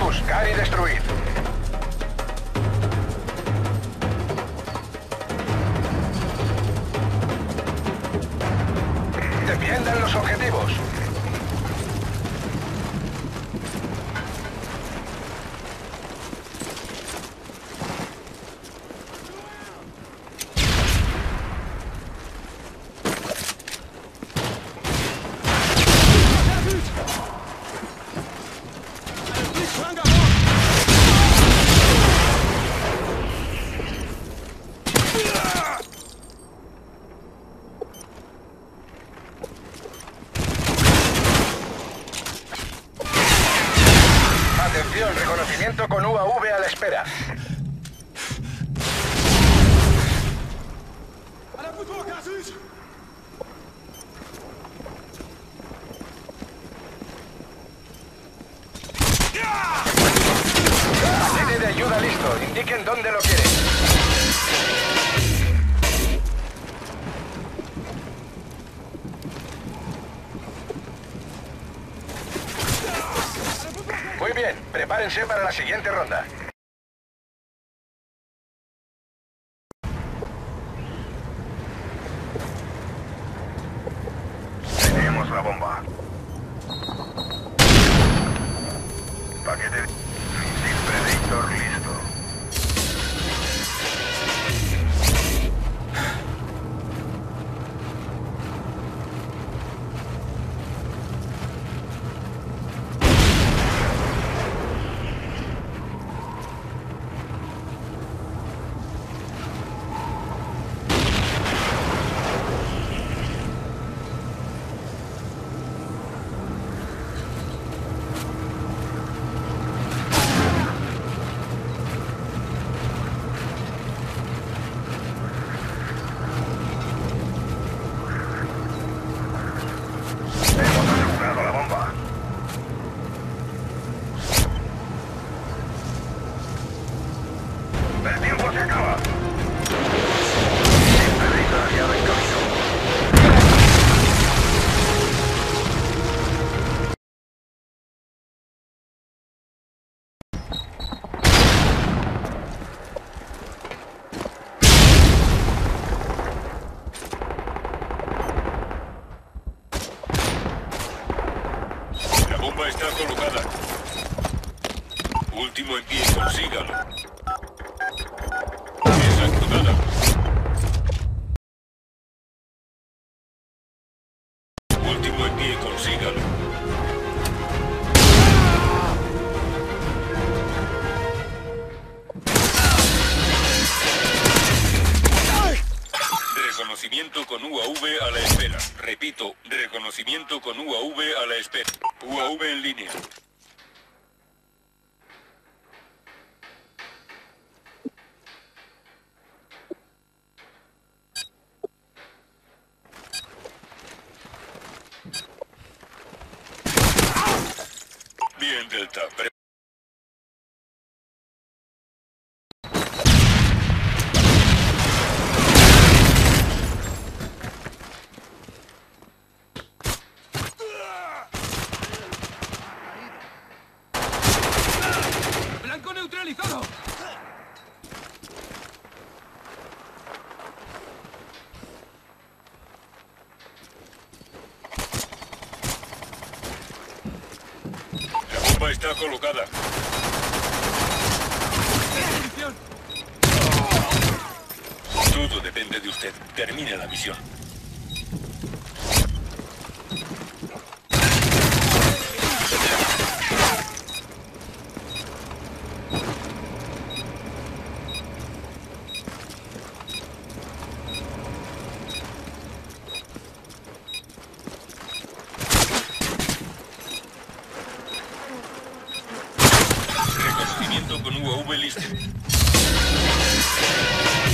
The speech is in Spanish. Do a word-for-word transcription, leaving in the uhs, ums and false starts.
Buscar y destruir. Defiendan los objetivos. Atención, reconocimiento con U A V a la espera. Paquete de ayuda listo. Indiquen dónde lo quieren. Muy bien, prepárense para la siguiente ronda. Tenemos la bomba. Paquete de misil Predator listo. El tiempo se acaba. El Predator aliado en camino. La bomba está colocada. Último en pie, consígalo. Desactivada. Último en pie, consígalo. Reconocimiento con U A V a la espera. Repito, reconocimiento con U A V a la espera. U A V en línea. Bien, Delta. Pre- ¡Blanco neutralizado! La bomba está colocada. Todo depende de usted. Termine la misión. Reconocimiento con U A V listo.